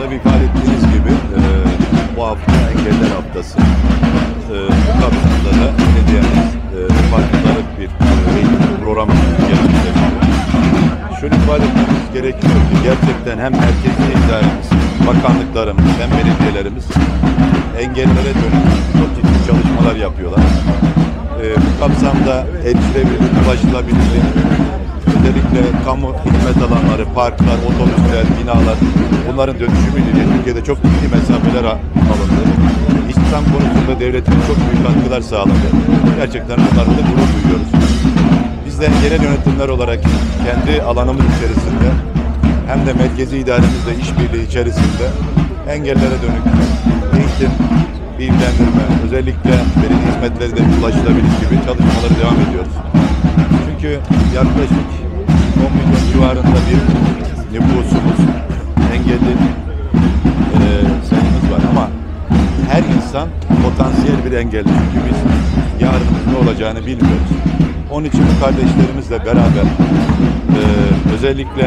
Tabii ifade ettiğiniz gibi bu hafta Engeller Haftası. Bu kapsamda da belediyemiz farkındalık bir eğitim programı gerçekleştiriyor. Şöyle ifade etmemiz gerekiyor ki gerçekten hem merkezi idaremiz, bakanlıklarımız hem belediyelerimiz engellere dönük çok ciddi çalışmalar yapıyorlar. Bu kapsamda erişilebilirlik, ulaşılabilirlik, özellikle kamu hizmet alanları, parklar, otobüsler, binalar, bunların dönüşümüyle Türkiye'de çok ciddi mesafeler alındı. İstihdam konusunda devletimiz çok büyük katkılar sağladı. Gerçekten bunlarla da gurur duyuyoruz. Biz de yerel yönetimler olarak kendi alanımız içerisinde hem de merkezi idaremizle işbirliği içerisinde engellere dönük eğitim, bilgilendirme, özellikle belediye hizmetleri de ulaşılabilir gibi çalışmaları devam ediyoruz. Çünkü yaklaşık 10 milyon civarında bir nüfusumuz, engelli sayımız var ama her insan potansiyel bir engelli. Çünkü biz yarın ne olacağını bilmiyoruz. Onun için bu kardeşlerimizle beraber özellikle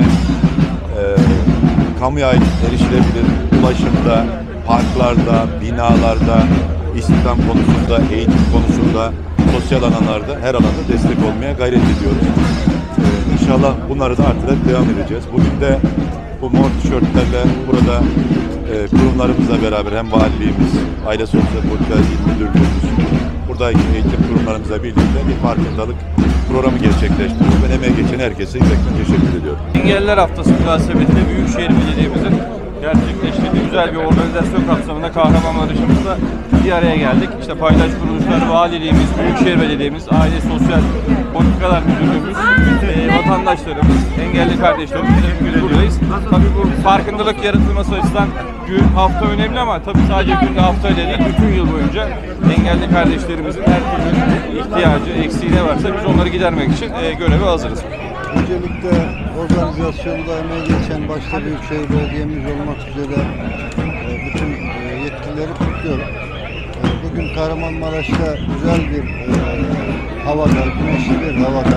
kamuya ait erişilebilir ulaşımda, parklarda, binalarda, istihdam konusunda, eğitim konusunda, sosyal alanlarda her alanda destek olmaya gayret ediyoruz. İnşallah bunları da artırarak devam edeceğiz. Bugün de bu mor tişörtlerle burada kurumlarımızla beraber hem valiliğimiz, Aile Sosyal Politikalar İl Müdürlüğümüz, buradaki eğitim kurumlarımızla birlikte bir farkındalık programı gerçekleştiriyoruz. Ben emeğe geçen herkese yürekten teşekkür ediyorum. Engeller Haftası münasebetiyle Büyükşehir Belediye'mizin gerçekleştirdiği güzel bir organizasyon kapsamında Kahramanmaraş'ımızda bir araya geldik. İşte paydaş kuruluşlar, valiliğimiz, Büyükşehir Belediye'miz, Aile Sosyal Politikalar Müdürlüğümüz, vatandaşlarımız, engelli kardeşlerimiz hepimiz buradayız. Tabii bu farkındalık yaratılması açısından gün, hafta önemli ama tabii sadece günde haftayla değil, bütün yıl boyunca engelli kardeşlerimizin her türlü ihtiyacı, eksiği ne varsa biz onları gidermek için göreve hazırız. Öncelikle organizasyonda emeği geçen başta Büyükşehir Belediye'miz olmak üzere bütün yetkilileri kutluyorum. Bugün Kahramanmaraş'ta güzel bir havada, güneşli bir havada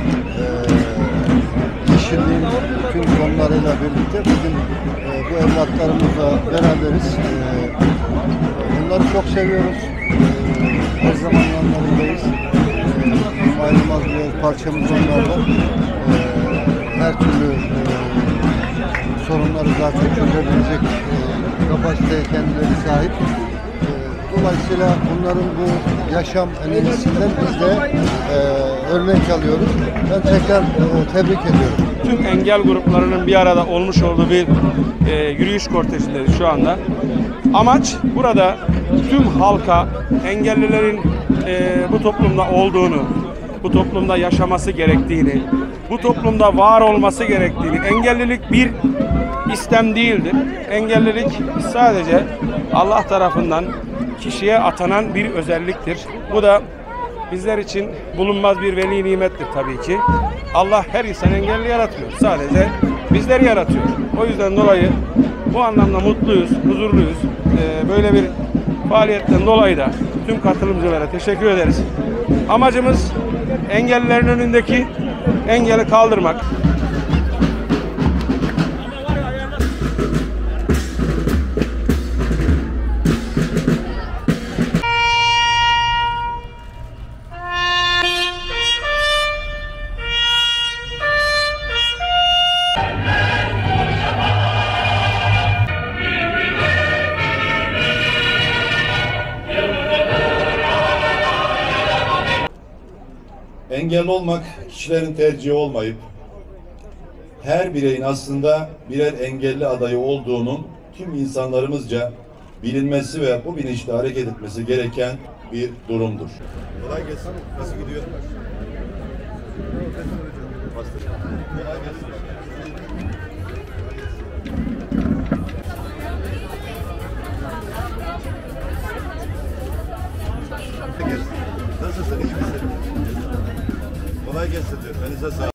yeşilliğin tüm konularıyla birlikte bugün bu evlatlarımızla beraberiz. Onları çok seviyoruz. Her zaman yanlarındayız. Ayrılmaz bir parçamız onlarla. Her türlü sorunları zaten çözebilecek kapasiteye kendileri sahip. Dolayısıyla bunların bu yaşam enerjisinden biz de örnek alıyoruz. Ben tekrar tebrik ediyorum. Tüm engel gruplarının bir arada olmuş olduğu bir yürüyüş kortejindeyiz şu anda. Amaç burada tüm halka engellilerin bu toplumda olduğunu, bu toplumda yaşaması gerektiğini, bu toplumda var olması gerektiğini, engellilik bir istem değildir. Engellilik sadece Allah tarafından kişiye atanan bir özelliktir. Bu da bizler için bulunmaz bir veli nimettir tabii ki. Allah her insan engelli yaratmıyor. Sadece bizleri yaratıyor. O yüzden dolayı bu anlamda mutluyuz, huzurluyuz. Böyle bir faaliyetten dolayı da tüm katılımcılara teşekkür ederiz. Amacımız engellilerin önündeki engeli kaldırmak. Engelli olmak kişilerin tercihi olmayıp her bireyin aslında birer engelli adayı olduğunun tüm insanlarımızca bilinmesi ve bu bilinçle hareket etmesi gereken bir durumdur. Kolay gelsin. Nasıl gidiyor? Kolay gelsin. Nasılsın? İyi misin? Kolay gelsin diyorum. Elinize sağlık.